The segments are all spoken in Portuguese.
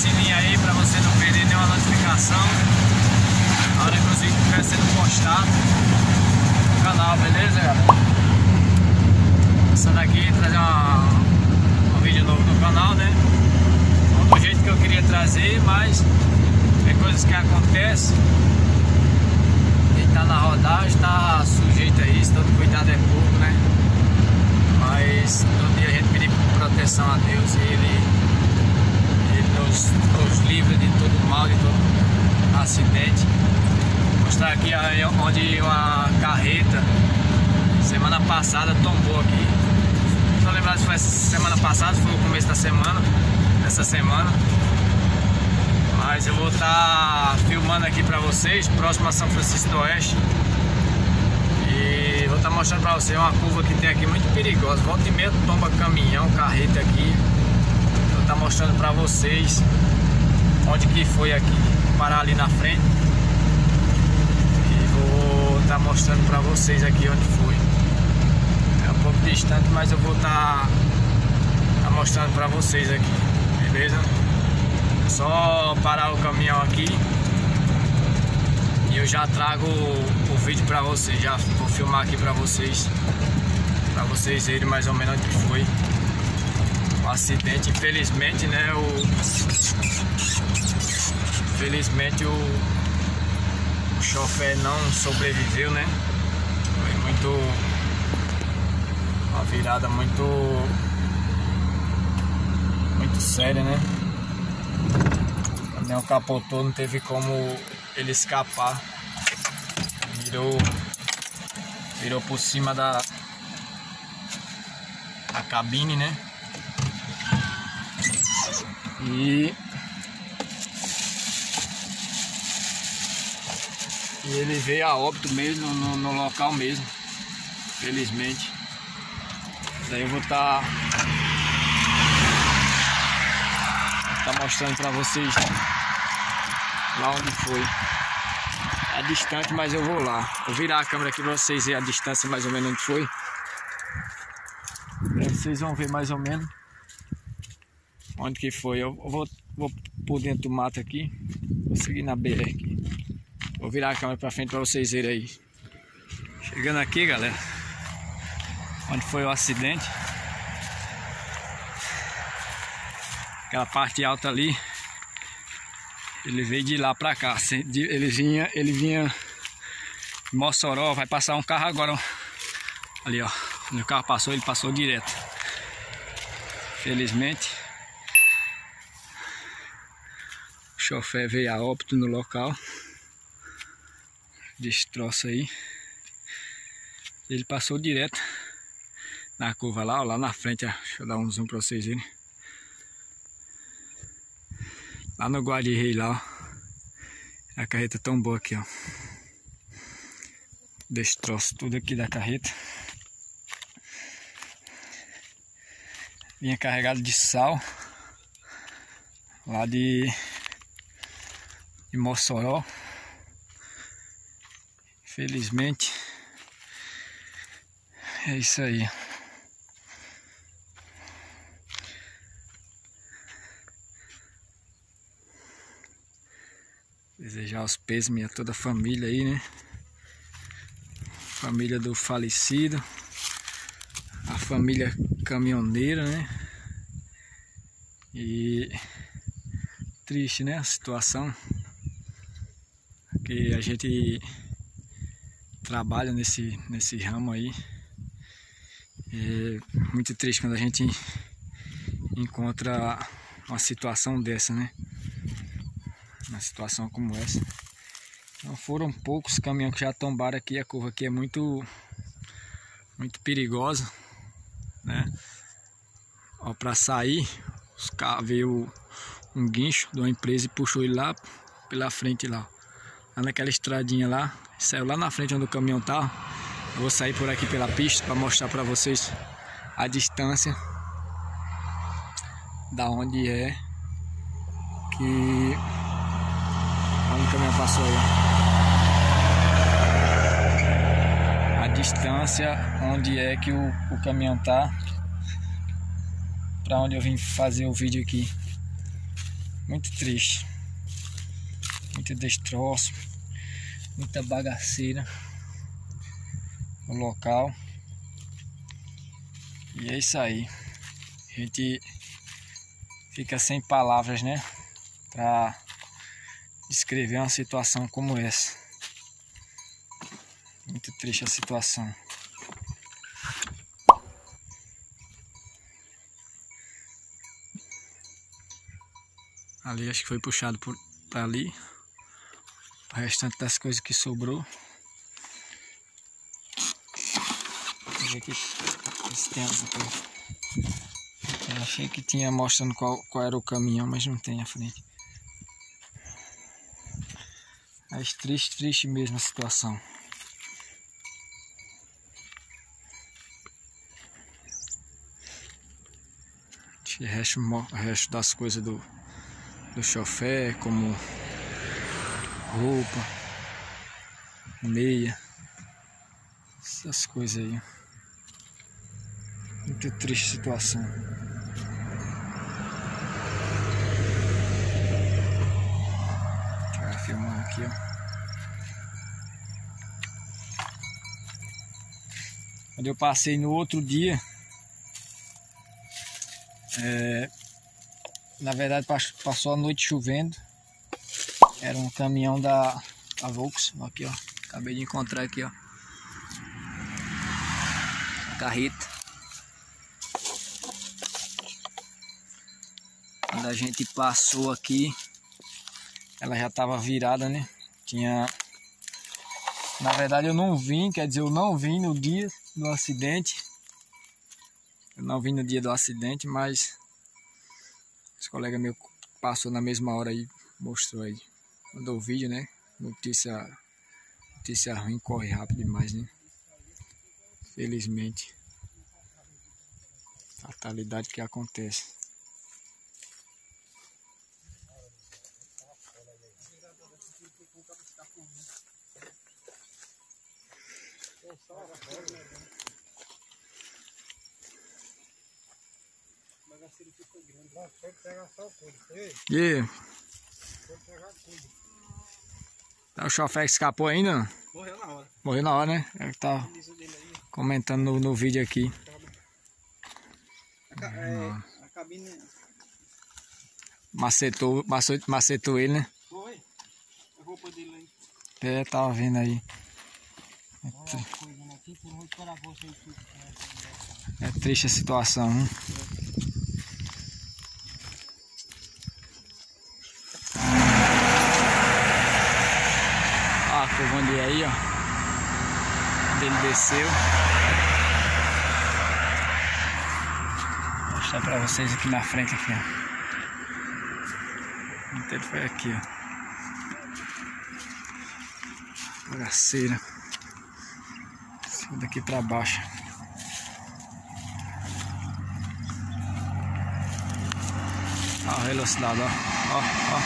sininho aí pra você não perder nenhuma notificação na hora que os vídeos estiver sendo postados no canal, beleza, galera? Passando aqui, trazer um vídeo novo no canal, né? Não do jeito que eu queria trazer, mas tem coisas que acontecem. Quem tá na rodagem tá sujeito a isso, todo cuidado é pouco, né? Mas todo dia a gente pedir proteção a Deus e Ele nos livra de todo mal, de todo acidente. Vou mostrar aqui onde uma carreta semana passada tombou aqui. Não lembrar se foi semana passada, foi o começo da semana, dessa semana. Mas eu vou estar filmando aqui pra vocês, próximo a São Francisco do Oeste. E vou estar mostrando pra vocês uma curva que tem aqui muito perigosa. Volta e meia tomba caminhão, carreta aqui. Vou estar mostrando pra vocês onde que foi aqui. Vou parar ali na frente e vou estar mostrando pra vocês aqui onde foi. É um pouco distante, mas eu vou estar mostrando pra vocês aqui, beleza? Só parar o caminhão aqui e eu já trago o vídeo pra vocês. Já vou filmar aqui pra vocês verem mais ou menos onde foi o acidente. Infelizmente, né, infelizmente o chofer não sobreviveu, né? Foi uma virada muito séria, né? O caminhão capotou, não teve como ele escapar. Virou por cima da cabine, né? E ele veio a óbito mesmo no local mesmo, felizmente. Daí eu vou estar mostrando pra vocês lá onde foi. É distante, mas eu vou lá. Vou virar a câmera aqui pra vocês verem a distância mais ou menos onde foi. Aí vocês vão ver mais ou menos onde que foi. Eu vou por dentro do mato aqui. Vou seguir na BR aqui. Vou virar a câmera pra frente pra vocês verem aí. Chegando aqui, galera, onde foi o acidente. Aquela parte alta ali. Ele veio de lá pra cá. Ele vinha de Mossoró. Vai passar um carro agora. Ali, ó. Quando o carro passou, ele passou direto. Felizmente, o chofer veio a óbito no local. Destroço aí. Ele passou direto na curva lá, ó, lá na frente. Ó. Deixa eu dar um zoom pra vocês verem. Lá no Guarda-Rei lá, ó. A carreta tombou aqui, ó. Destroço tudo aqui da carreta. Vinha carregado de sal lá de Mossoró. Infelizmente é isso aí. Desejar os pêsames a toda a família aí, né? Família do falecido, a família caminhoneira, né? E triste, né? A situação que a gente trabalha nesse ramo aí. É muito triste quando a gente encontra uma situação dessa, né? Uma situação como essa. Não foram poucos caminhões que já tombaram aqui. A curva aqui é muito perigosa, né? Ó, para sair, os carros, veio um guincho de uma empresa e puxou ele lá pela frente lá naquela estradinha lá, saiu lá na frente onde o caminhão tá. Eu vou sair por aqui pela pista para mostrar para vocês a distância da onde é que onde o caminhão passou aí. A distância onde é que o caminhão tá, para onde eu vim fazer o vídeo aqui. Muito triste. Muito destroço. Muita bagaceira no local. E é isso aí. A gente fica sem palavras, né? Pra descrever uma situação como essa. Muito triste a situação. Ali acho que foi puxado para ali. O restante das coisas que sobrou. Vou ver aqui se tem aqui. Eu achei que tinha mostrando qual era o caminhão, mas não tem à frente. Mas triste mesmo a situação. O resto das coisas do chofer, como roupa, meia, essas coisas aí. Muito triste a situação. Deixa eu filmar aqui, ó. Quando eu passei no outro dia, na verdade passou a noite chovendo. Era um caminhão da Volks, aqui ó, acabei de encontrar aqui ó, a carreta. Quando a gente passou aqui, ela já estava virada, né? Na verdade eu não vim, quer dizer, eu não vim no dia do acidente. Eu não vim no dia do acidente, mas esse colega meu passou na mesma hora aí, mostrou aí. Mandou o vídeo, né? Notícia ruim corre rápido demais, né? Felizmente. Fatalidade que acontece. E tá, o chofer escapou ainda? Morreu na hora. Morreu na hora, né? Ele tá comentando no vídeo aqui. A cabine macetou ele, né? foi. A roupa dele aí. Tava vendo aí. É triste a situação, hein? Ó, a curva ali aí, ó. Onde ele desceu. Vou mostrar pra vocês aqui na frente, aqui, ó. Então ele foi aqui, ó. Bagaceira. Daqui pra baixo. Ó a velocidade, ó. Ó.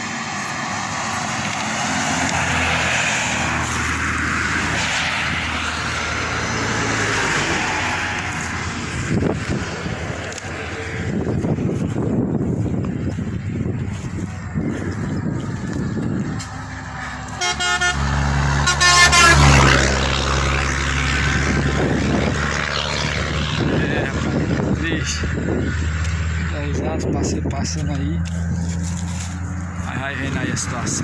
Passando aí, vai vendo aí a situação.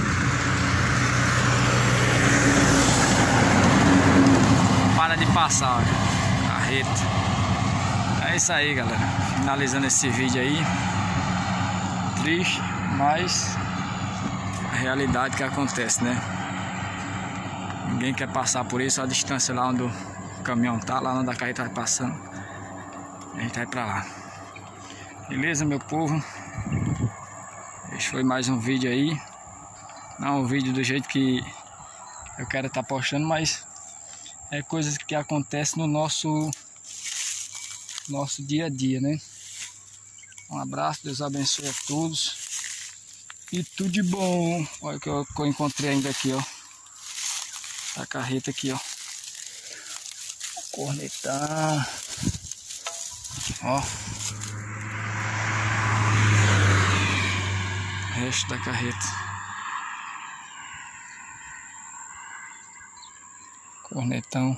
Para de passar, ó, carreta. É isso aí, galera. Finalizando esse vídeo aí. Triste, mas a realidade que acontece, né? Ninguém quer passar por isso. A distância lá onde o caminhão tá, lá onde a carreta vai passando, a gente vai pra lá. Beleza, meu povo? Esse foi mais um vídeo aí. Não um vídeo do jeito que eu quero estar postando, mas é coisas que acontecem no nosso dia a dia, né? Um abraço, Deus abençoe a todos. E tudo de bom. Olha o que eu encontrei ainda aqui, ó. A carreta aqui, ó. Cornetão. Ó. resto da carreta. Cornetão.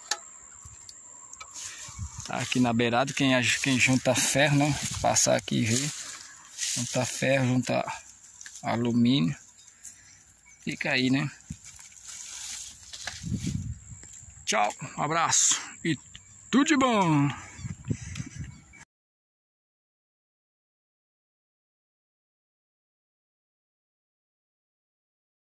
Tá aqui na beirada, quem junta ferro, né? Passar aqui e ver. Junta ferro, junta alumínio. Fica aí, né? Tchau, um abraço e tudo de bom!